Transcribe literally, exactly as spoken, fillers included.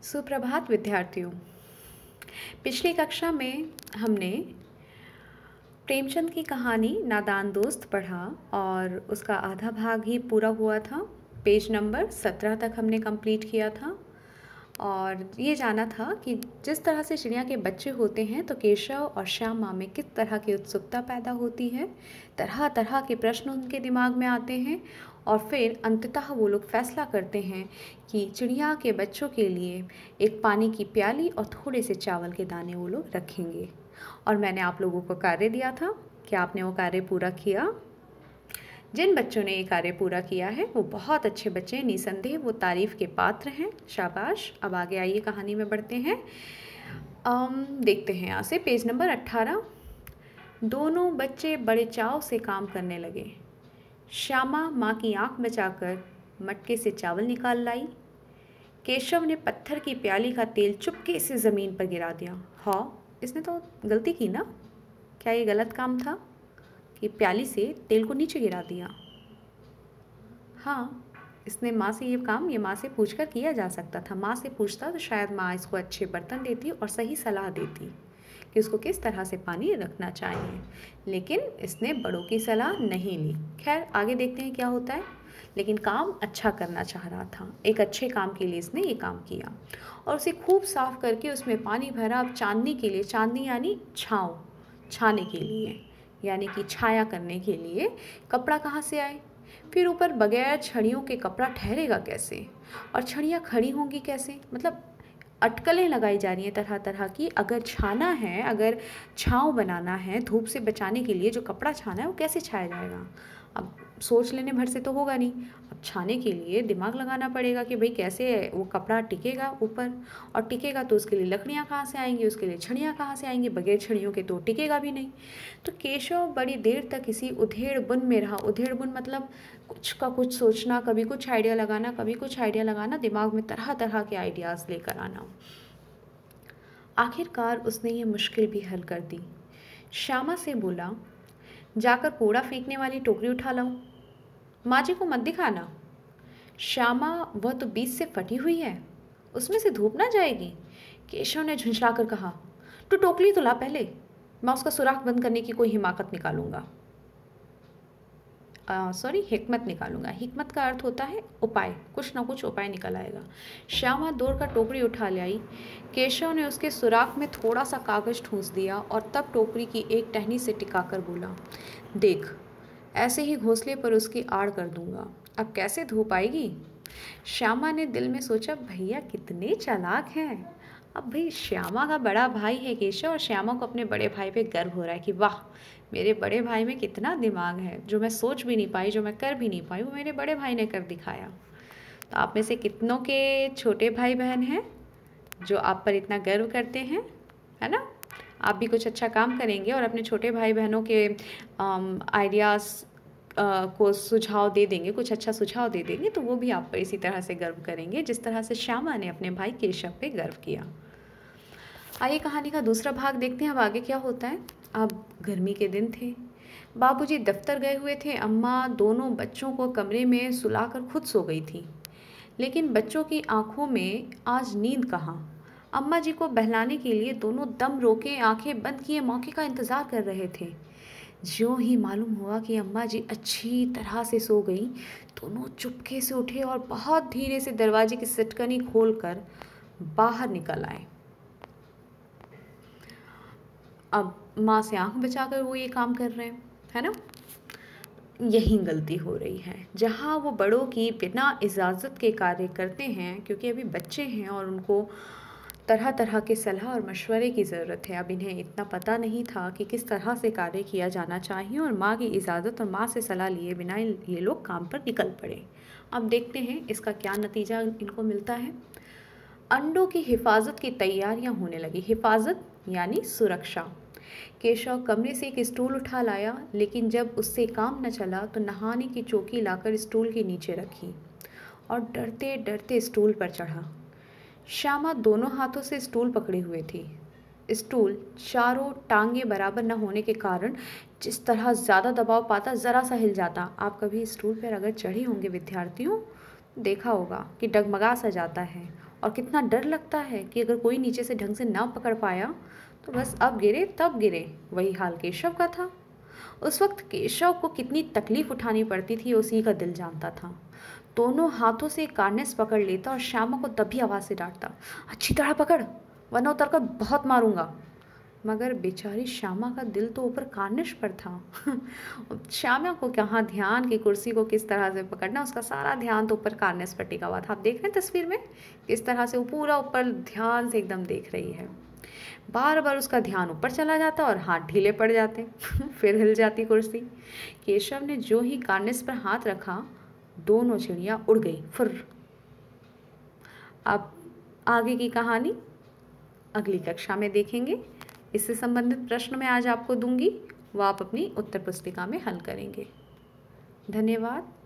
सुप्रभात विद्यार्थियों। पिछली कक्षा में हमने प्रेमचंद की कहानी नादान दोस्त पढ़ा और उसका आधा भाग ही पूरा हुआ था। पेज नंबर सत्रह तक हमने कंप्लीट किया था और ये जाना था कि जिस तरह से चिड़िया के बच्चे होते हैं तो केशव और श्यामा में किस तरह की उत्सुकता पैदा होती है, तरह तरह के प्रश्न उनके दिमाग में आते हैं और फिर अंततः वो लोग फैसला करते हैं कि चिड़िया के बच्चों के लिए एक पानी की प्याली और थोड़े से चावल के दाने वो लोग रखेंगे। और मैंने आप लोगों को कार्य दिया था कि आपने वो कार्य पूरा किया। जिन बच्चों ने ये कार्य पूरा किया है वो बहुत अच्छे बच्चे हैं, निसंदेह वो तारीफ़ के पात्र हैं। शाबाश। अब आगे आइए, कहानी में बढ़ते हैं। आम, देखते हैं यहाँ से पेज नंबर अट्ठारह। दोनों बच्चे बड़े चाव से काम करने लगे। श्यामा माँ की आंख बचाकर मटके से चावल निकाल लाई। केशव ने पत्थर की प्याली का तेल चुपके से ज़मीन पर गिरा दिया। हाँ, इसने तो गलती की ना। क्या ये गलत काम था कि प्याली से तेल को नीचे गिरा दिया? हाँ, इसने माँ से ये काम ये माँ से पूछकर किया जा सकता था। माँ से पूछता तो शायद माँ इसको अच्छे बर्तन देती और सही सलाह देती कि उसको किस तरह से पानी रखना चाहिए, लेकिन इसने बड़ों की सलाह नहीं ली। खैर, आगे देखते हैं क्या होता है। लेकिन काम अच्छा करना चाह रहा था, एक अच्छे काम के लिए इसने ये काम किया और उसे खूब साफ करके उसमें पानी भरा। अब चांदनी के लिए, चांदनी यानी छाँव, छाने के लिए यानी कि छाया करने के लिए कपड़ा कहाँ से आए? फिर ऊपर बगैर छड़ियों के कपड़ा ठहरेगा कैसे? और छड़ियाँ खड़ी होंगी कैसे? मतलब अटकलें लगाई जा रही हैं तरह तरह की। अगर छाना है, अगर छाँव बनाना है धूप से बचाने के लिए, जो कपड़ा छाना है वो कैसे छाया जाएगा? अब सोच लेने भर से तो होगा नहीं। अब छाने के लिए दिमाग लगाना पड़ेगा कि भाई कैसे वो कपड़ा टिकेगा ऊपर, और टिकेगा तो उसके लिए लकड़ियाँ कहाँ से आएंगी, उसके लिए छड़ियाँ कहाँ से आएंगी? बगैर छड़ियों के तो टिकेगा भी नहीं। तो केशव बड़ी देर तक इसी उधेड़ बुन में रहा। उधेड़ बुन मतलब कुछ का कुछ सोचना, कभी कुछ आइडिया लगाना, कभी कुछ आइडिया लगाना, दिमाग में तरह तरह के आइडियाज़ लेकर आना। आखिरकार उसने ये मुश्किल भी हल कर दी। श्यामा से बोला, जाकर कूड़ा फेंकने वाली टोकरी उठा लाओ। माँ जी को मत दिखाना। श्यामा, वह तो बीच से फटी हुई है, उसमें से धूप ना जाएगी। केशव ने झुंझला कर कहा, तो टोकरी तो ला पहले, मैं उसका सुराख बंद करने की कोई हिमाकत निकालूंगा। सॉरी हिकमत निकालूंगा। हिकमत का अर्थ होता है उपाय, कुछ ना कुछ उपाय निकल आएगा। श्यामा दौड़कर टोकरी उठा ले आई। केशव ने उसके सुराख में थोड़ा सा कागज ठूंस दिया और तब टोकरी की एक टहनी से टिकाकर बोला, देख, ऐसे ही घोंसले पर उसकी आड़ कर दूंगा। अब कैसे धूप आएगी? श्यामा ने दिल में सोचा, भैया कितने चालाक हैं। अब भाई श्यामा का बड़ा भाई है केशव और श्यामा को अपने बड़े भाई पे गर्व हो रहा है कि वाह, मेरे बड़े भाई में कितना दिमाग है, जो मैं सोच भी नहीं पाई, जो मैं कर भी नहीं पाई, वो मेरे बड़े भाई ने कर दिखाया। तो आप में से कितनों के छोटे भाई बहन हैं जो आप पर इतना गर्व करते हैं, है ना? आप भी कुछ अच्छा काम करेंगे और अपने छोटे भाई बहनों के आइडियाज़ को सुझाव दे देंगे, कुछ अच्छा सुझाव दे देंगे, तो वो भी आप पर इसी तरह से गर्व करेंगे जिस तरह से श्यामा ने अपने भाई केशव पे गर्व किया। आइए कहानी का दूसरा भाग देखते हैं अब आगे क्या होता है। अब गर्मी के दिन थे, बाबूजी दफ्तर गए हुए थे, अम्मा दोनों बच्चों को कमरे में सुलाकर खुद सो गई थी। लेकिन बच्चों की आंखों में आज नींद कहाँ। अम्मा जी को बहलाने के लिए दोनों दम रोके आंखें बंद किए मौके का इंतज़ार कर रहे थे। ज्यों ही मालूम हुआ कि अम्मा जी अच्छी तरह से सो गई, दोनों चुपके से उठे और बहुत धीरे से दरवाजे की सिटकनी खोलकर बाहर निकल आए। अब माँ से आंख बचाकर वो ये काम कर रहे हैं, है ना? यही गलती हो रही है, जहाँ वो बड़ों की बिना इजाज़त के कार्य करते हैं, क्योंकि अभी बच्चे हैं और उनको तरह तरह के सलाह और मशवरे की ज़रूरत है। अब इन्हें इतना पता नहीं था कि किस तरह से कार्य किया जाना चाहिए और माँ की इजाज़त और माँ से सलाह लिए बिना ये लोग काम पर निकल पड़े। अब देखते हैं इसका क्या नतीजा इनको मिलता है। अंडों की हिफाजत की तैयारियां होने लगी। हिफाजत यानी सुरक्षा। केशव कमरे से एक स्टूल उठा लाया, लेकिन जब उससे काम न चला तो नहाने की चौकी लाकर स्टूल के नीचे रखी और डरते डरते स्टूल पर चढ़ा। श्यामा दोनों हाथों से स्टूल पकड़े हुए थी। स्टूल चारों टांगे बराबर न होने के कारण जिस तरह ज़्यादा दबाव पाता ज़रा सा हिल जाता। आप कभी स्टूल पर अगर चढ़े होंगे विद्यार्थियों, देखा होगा कि डगमगा सा जाता है और कितना डर लगता है कि अगर कोई नीचे से ढंग से ना पकड़ पाया तो बस अब गिरे तब गिरे। वही हाल केशव का था। उस वक्त केशव को कितनी तकलीफ उठानी पड़ती थी उसी का दिल जानता था। दोनों हाथों से कार्नेस पकड़ लेता और श्यामा को तभी आवाज़ से डांटता, अच्छी तरह पकड़ वरना उतर कर बहुत मारूंगा। मगर बेचारी श्यामा का दिल तो ऊपर कार्निश पर था। श्यामा को कहाँ ध्यान कि कुर्सी को किस तरह से पकड़ना, उसका सारा ध्यान तो ऊपर कार्निश पर टिका हुआ था। आप देख रहे हैं तस्वीर में किस तरह से वो पूरा ऊपर ध्यान से एकदम देख रही है। बार बार उसका ध्यान ऊपर चला जाता और हाथ ढीले पड़ जाते। फिर हिल जाती कुर्सी। केशव ने जो ही कार्निश पर हाथ रखा दोनों चिड़िया उड़ गई फुर्र। अब आगे की कहानी अगली कक्षा में देखेंगे। इससे संबंधित प्रश्न मैं आज आपको दूंगी, वो आप अपनी उत्तर पुस्तिका में हल करेंगे। धन्यवाद।